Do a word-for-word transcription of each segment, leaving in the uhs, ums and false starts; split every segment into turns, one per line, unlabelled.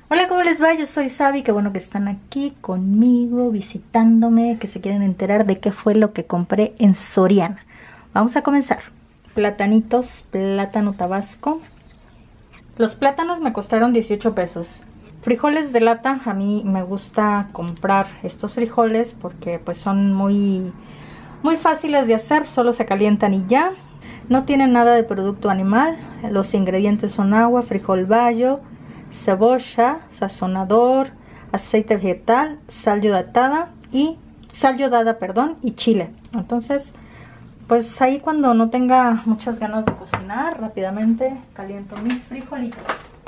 Hola, ¿cómo les va? Yo soy Sabi, qué bueno que están aquí conmigo, visitándome, que se quieren enterar de qué fue lo que compré en Soriana. Vamos a comenzar. Platanitos, plátano tabasco. Los plátanos me costaron dieciocho pesos. Frijoles de lata, a mí me gusta comprar estos frijoles porque pues son muy, muy fáciles de hacer, solo se calientan y ya. No tienen nada de producto animal, los ingredientes son agua, frijol bayo, cebolla, sazonador, aceite vegetal, sal yodada y sal yodada, perdón, y chile. Entonces, pues ahí cuando no tenga muchas ganas de cocinar, rápidamente caliento mis frijolitos.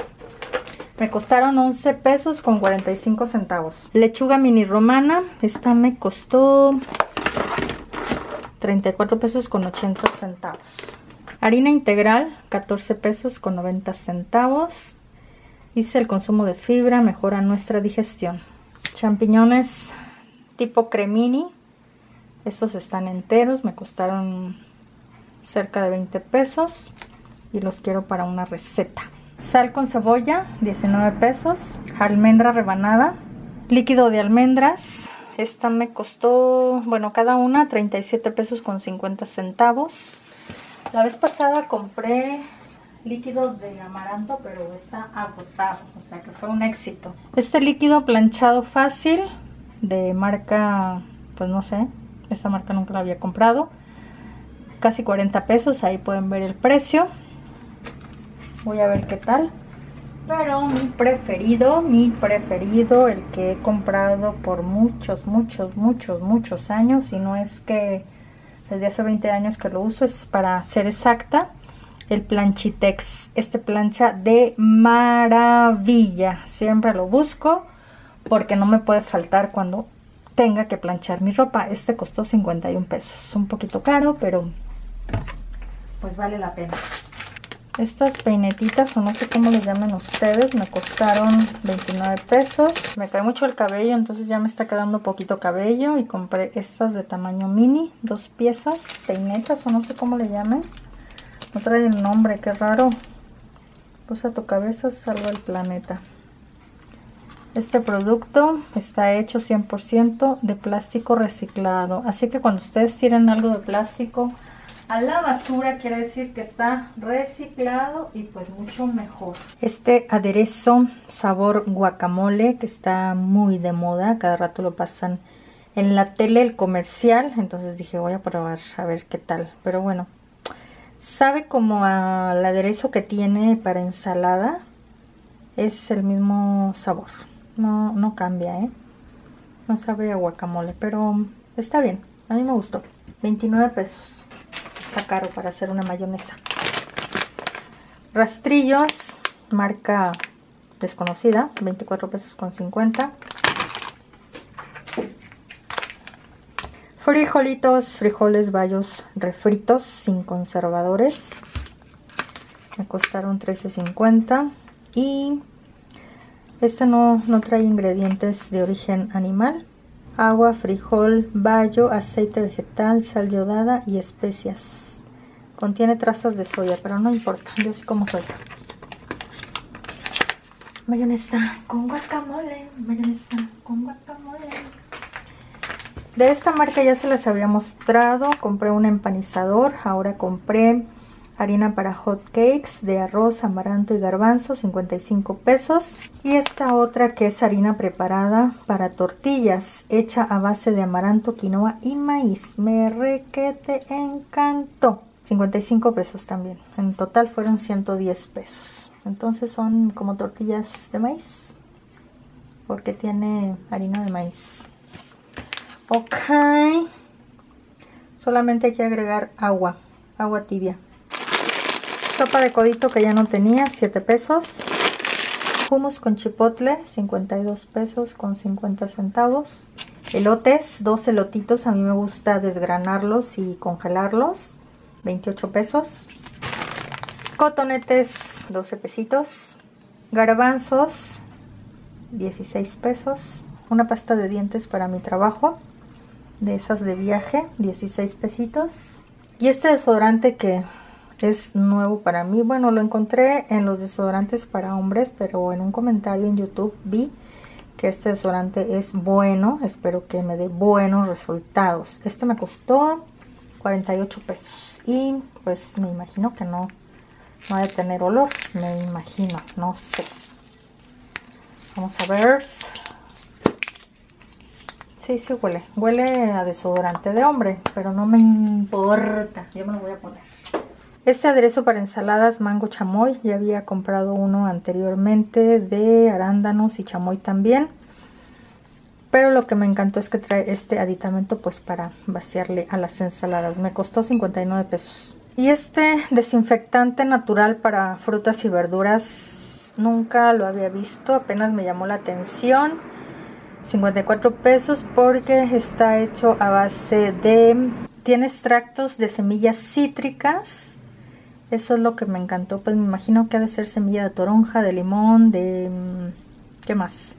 Me costaron once pesos con cuarenta y cinco centavos. Lechuga mini romana, esta me costó treinta y cuatro pesos con ochenta centavos. Harina integral, catorce pesos con noventa centavos. Dice el consumo de fibra mejora nuestra digestión. Champiñones tipo cremini, estos están enteros, me costaron cerca de veinte pesos y los quiero para una receta. Sal con cebolla, diecinueve pesos. Almendra rebanada, líquido de almendras, esta me costó, bueno, cada una treinta y siete pesos con cincuenta centavos. La vez pasada compré líquido de amaranto, pero está agotado, o sea que fue un éxito. Este líquido planchado fácil de marca, pues no sé, esta marca nunca la había comprado, casi cuarenta pesos, ahí pueden ver el precio. Voy a ver qué tal. Pero mi preferido, mi preferido, el que he comprado por muchos, muchos, muchos, muchos años, y no es que desde hace veinte años que lo uso, es para ser exacta, el Planchitex. Este plancha de maravilla, siempre lo busco porque no me puede faltar cuando tenga que planchar mi ropa. Este costó cincuenta y un pesos, un poquito caro, pero pues vale la pena. Estas peinetitas, o no sé cómo les llaman ustedes, me costaron veintinueve pesos. Me cae mucho el cabello, entonces ya me está quedando poquito cabello. Y compré estas de tamaño mini, dos piezas, peinetas, o no sé cómo le llaman. No traen nombre, qué raro. Pues a tu cabeza salva el planeta. Este producto está hecho cien por ciento de plástico reciclado. Así que cuando ustedes tiren algo de plástico a la basura, quiere decir que está reciclado y pues mucho mejor. Este aderezo sabor guacamole, que está muy de moda, cada rato lo pasan en la tele, el comercial, entonces dije voy a probar a ver qué tal. Pero bueno, sabe como al aderezo que tiene para ensalada, es el mismo sabor, no, no cambia, ¿eh? No sabe a guacamole, pero está bien, a mí me gustó. veintinueve pesos. Está caro para hacer una mayonesa. Rastrillos, marca desconocida, veinticuatro pesos con cincuenta. Frijolitos, frijoles bayos refritos sin conservadores. Me costaron trece cincuenta. Y este no, no trae ingredientes de origen animal. Agua, frijol, bayo, aceite vegetal, sal yodada y especias. Contiene trazas de soya, pero no importa, yo sí como soya. Mayonesa con guacamole, mayonesa con guacamole. De esta marca ya se las había mostrado. Compré un empanizador, ahora compré harina para hot cakes de arroz, amaranto y garbanzo, cincuenta y cinco pesos. Y esta otra que es harina preparada para tortillas, hecha a base de amaranto, quinoa y maíz. Me requete encantó. cincuenta y cinco pesos también. En total fueron ciento diez pesos. Entonces son como tortillas de maíz, porque tiene harina de maíz. Ok. Solamente hay que agregar agua, agua tibia. Sopa de codito que ya no tenía, siete pesos. Hummus con chipotle, cincuenta y dos pesos con cincuenta centavos. Elotes, dos elotitos, a mí me gusta desgranarlos y congelarlos, veintiocho pesos. Cotonetes, doce pesitos. Garbanzos, dieciséis pesos. Una pasta de dientes para mi trabajo, de esas de viaje, dieciséis pesitos. Y este desodorante que es nuevo para mí. Bueno, lo encontré en los desodorantes para hombres, pero en un comentario en YouTube vi que este desodorante es bueno. Espero que me dé buenos resultados. Este me costó cuarenta y ocho pesos y pues me imagino que no, no ha de tener olor. Me imagino, no sé. Vamos a ver. Sí, sí huele. Huele a desodorante de hombre, pero no me importa. Yo me lo voy a poner. Este aderezo para ensaladas mango chamoy. Ya había comprado uno anteriormente de arándanos y chamoy también. Pero lo que me encantó es que trae este aditamento pues para vaciarle a las ensaladas. Me costó cincuenta y nueve pesos. Y este desinfectante natural para frutas y verduras nunca lo había visto. Apenas me llamó la atención. cincuenta y cuatro pesos porque está hecho a base de... Tiene extractos de semillas cítricas. Eso es lo que me encantó. Pues me imagino que ha de ser semilla de toronja, de limón, de... ¿Qué más?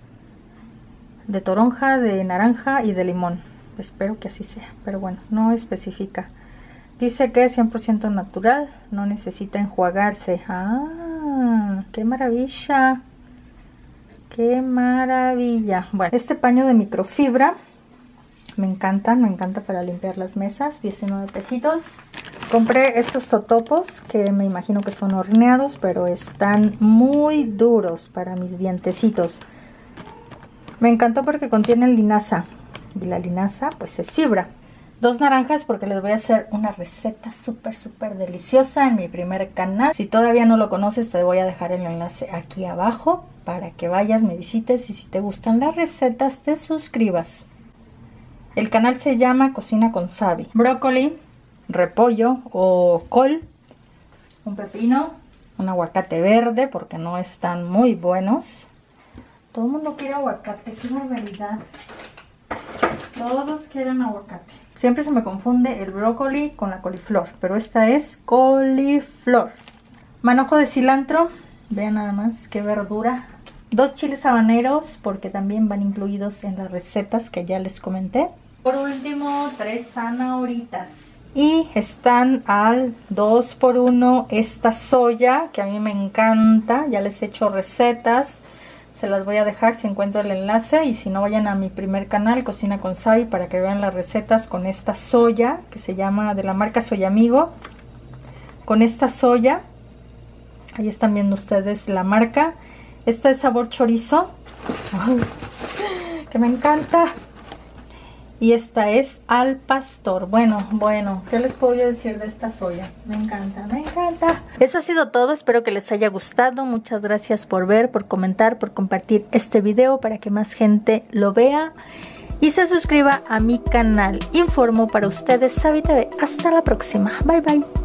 De toronja, de naranja y de limón. Espero que así sea. Pero bueno, no especifica. Dice que es cien por ciento natural. No necesita enjuagarse. ¡Ah! ¡Qué maravilla! ¡Qué maravilla! Bueno, este paño de microfibra me encanta, me encanta para limpiar las mesas. diecinueve pesitos. Compré estos totopos que me imagino que son horneados, pero están muy duros para mis dientecitos. Me encantó porque contienen linaza y la linaza pues es fibra. Dos naranjas porque les voy a hacer una receta súper súper deliciosa en mi primer canal. Si todavía no lo conoces, te voy a dejar el enlace aquí abajo para que vayas, me visites y si te gustan las recetas te suscribas. El canal se llama Cocina con Sabi. Brócoli, repollo o col, un pepino, un aguacate verde porque no están muy buenos. Todo el mundo quiere aguacate, qué barbaridad. Todos quieren aguacate. Siempre se me confunde el brócoli con la coliflor, pero esta es coliflor. Manojo de cilantro, vean nada más qué verdura. Dos chiles habaneros porque también van incluidos en las recetas que ya les comenté. Por último, tres zanahoritas. Y están al dos por uno esta soya que a mí me encanta. Ya les he hecho recetas. Se las voy a dejar si encuentro el enlace y si no vayan a mi primer canal, Cocina con Sabi, para que vean las recetas con esta soya que se llama de la marca Soy Amigo. Con esta soya, ahí están viendo ustedes la marca. Esta es sabor chorizo, que me encanta. Y esta es al pastor. Bueno, bueno, ¿qué les puedo decir de esta soya? Me encanta, me encanta. Eso ha sido todo, espero que les haya gustado. Muchas gracias por ver, por comentar, por compartir este video para que más gente lo vea. Y se suscriba a mi canal. Informo para ustedes, Sabi T V. Hasta la próxima. Bye, bye.